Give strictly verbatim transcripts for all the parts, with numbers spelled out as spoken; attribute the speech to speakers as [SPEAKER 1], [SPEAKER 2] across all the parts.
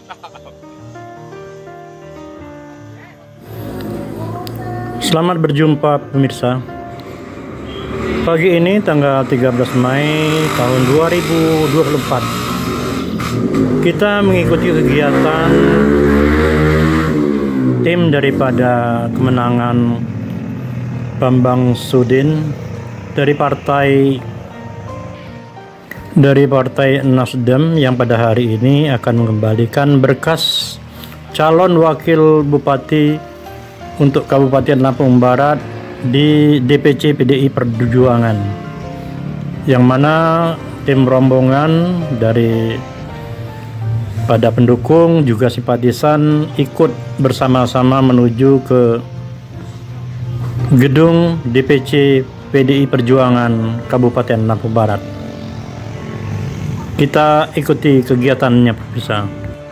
[SPEAKER 1] Selamat berjumpa pemirsa. Pagi ini tanggal tiga belas Mei tahun dua ribu dua puluh empat, kita mengikuti kegiatan tim daripada kemenangan Bambang Sudin dari partai dari partai Nasdem yang pada hari ini akan mengembalikan berkas calon wakil bupati untuk Kabupaten Lampung Barat di D P C P D I Perjuangan, yang mana tim rombongan dari pada pendukung juga simpatisan ikut bersama-sama menuju ke gedung D P C P D I Perjuangan Kabupaten Lampung Barat. Kita ikuti kegiatannya pemirsa.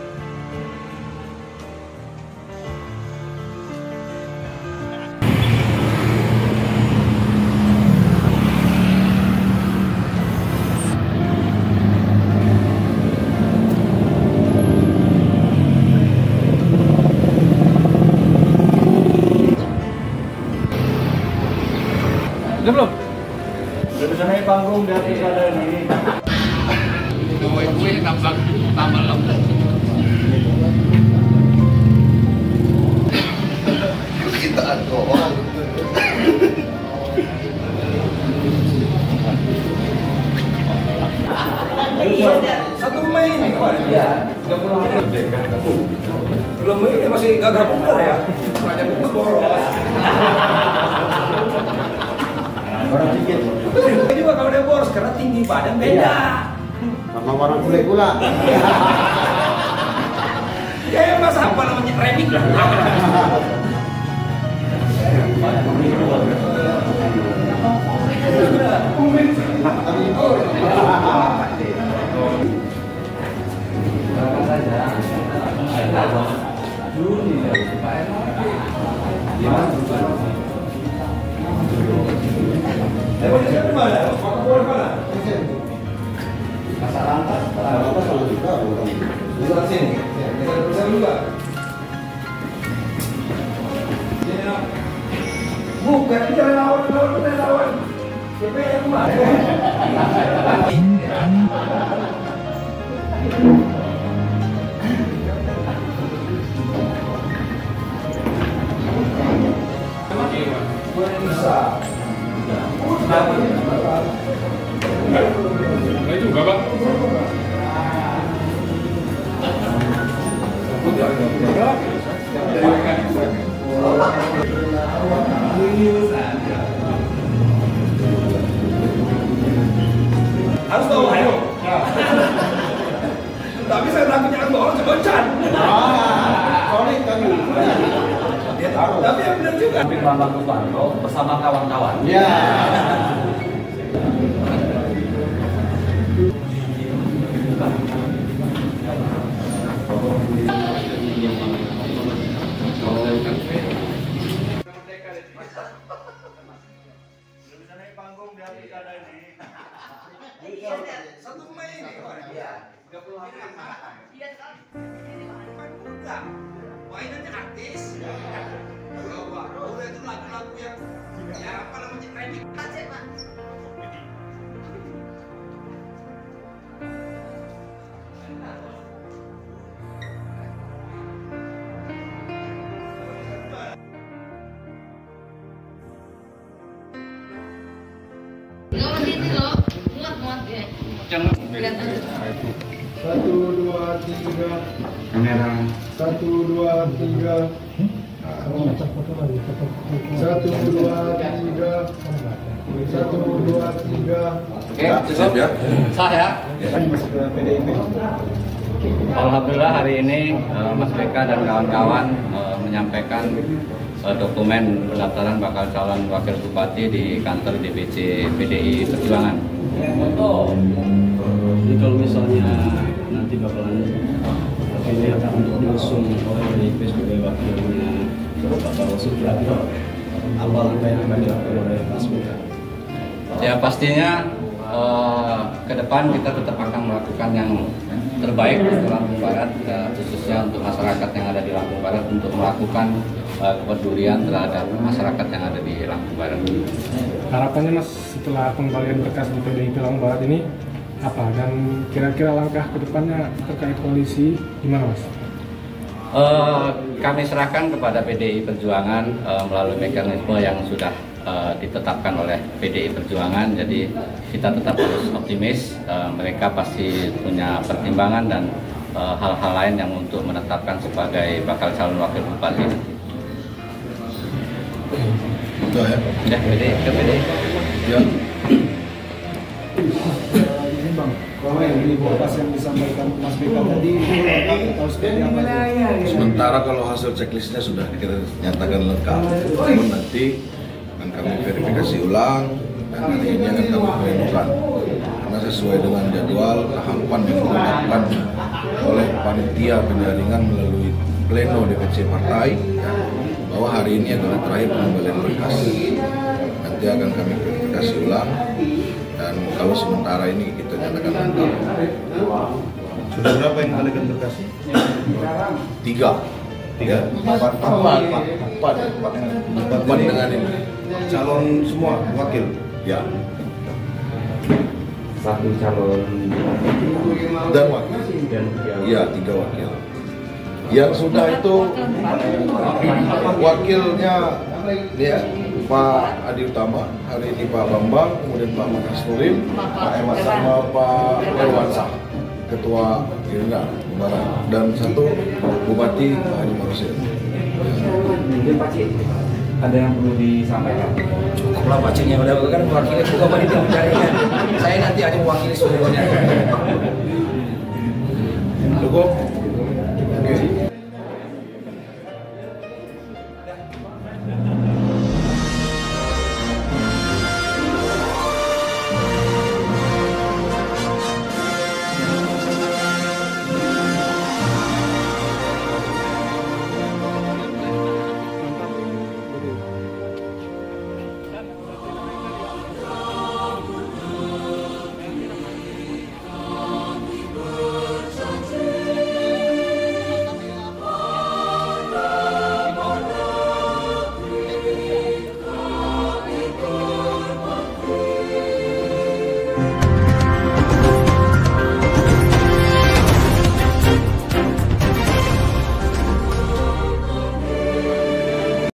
[SPEAKER 2] Udah belum? Udah bisa naik panggung di atas ada ini. Gue gue tambah tambah lembut. Kita doang. Satu Mei ini kemarin. Iya. Belum ini masih gagah buka ya. Banyak buka boros. Orang dikit. Ini juga kalau dia boros karena tinggi badan beda. Sama orang kulit pula. Ya masa apa namanya remik lah. Bukan kita lawan, lawan kita lawan. Siapa yang kemarin? Bisa. Nah itu Bapak. Harus tahu ayo. Tapi saya takutnya aku orang kebencan. Soalnya kami. Tapi yang benar juga. Bambang Susanto bersama kawan-kawan. Ya. Satu Mei ini kemarin. Iya. tiga puluh hari. Iya kan. Bukan. Mainannya artis. Bahwa udah itu lagu-lagu yang ya apa namanya remix aja, Pak. Satu dua tiga kamera. Satu dua tiga. Satu dua tiga. Satu dua tiga. Oke, cukup ya. Sah ya. Alhamdulillah hari ini uh, Mas Beka dan kawan-kawan uh, menyampaikan uh, dokumen pendaftaran bakal calon wakil bupati di kantor D P C P D I Perjuangan. Jadi kalau misalnya nanti bakalan ini akan diusung oleh D P sebagai wakilnya Bapak Rosul, kira-kira apa langkah yang akan dilakukan oleh Mas Beka? Ya pastinya uh, ke depan kita tetap akan melakukan yang
[SPEAKER 3] terbaik untuk Lampung Barat, uh, khususnya untuk masyarakat yang ada di Lampung Barat, untuk melakukan uh, kepedulian terhadap masyarakat yang ada di Lampung Barat.
[SPEAKER 4] Harapannya Mas setelah pengembalian berkas di P D I P Lampung Barat ini apa, dan kira-kira langkah kedepannya terkait koalisi gimana Mas?
[SPEAKER 3] Uh, kami serahkan kepada P D I Perjuangan uh, melalui mekanisme yang sudah uh, ditetapkan oleh P D I Perjuangan. Jadi kita tetap harus optimis, uh, mereka pasti punya pertimbangan dan hal-hal uh, lain yang untuk menetapkan sebagai bakal calon wakil bupati.
[SPEAKER 5] Betul ya?
[SPEAKER 3] Ya, P D I, ke P D I.
[SPEAKER 5] Ya.
[SPEAKER 4] Kalau yang di berkas yang disampaikan Mas Beka tadi, atau seperti apa?
[SPEAKER 5] Sementara kalau hasil checklistnya sudah kita nyatakan lengkap, namun nanti akan kami verifikasi ulang dan hari ini akan kami plenokan. Karena sesuai dengan jadwal tahapan yang dilakukan oleh panitia penjaringan melalui pleno D P C partai, bahwa hari ini adalah terakhir pengembalian berkas. Nanti akan kami verifikasi ulang. Dan kalau sementara ini kita nyatakan lengkap.
[SPEAKER 6] Sudah berapa yang kembalikan berkas?
[SPEAKER 5] Tiga.
[SPEAKER 6] Tiga. Empat. Empat. Empat.
[SPEAKER 5] Empat dengan ini.
[SPEAKER 6] Calon semua wakil.
[SPEAKER 5] Ya.
[SPEAKER 3] Satu calon
[SPEAKER 5] Dan wakil. Iya, tiga wakil. Yang sudah itu wakilnya ya, Pak Adi Utama, hari ini Pak Bambang, kemudian Pak Makas Nurin, Pak Emas sama Pak Erwansyah, Ketua Gerindra Barat, dan satu Bupati Pak Haji Marosil.
[SPEAKER 3] mungkin Pak Cik, ada yang perlu disampaikan?
[SPEAKER 2] Cukup lah Pak Cik, udah kan mewakili juga panitia penjaringan. Saya nanti hanya mewakili seluruhnya.
[SPEAKER 5] Cukup? Oke.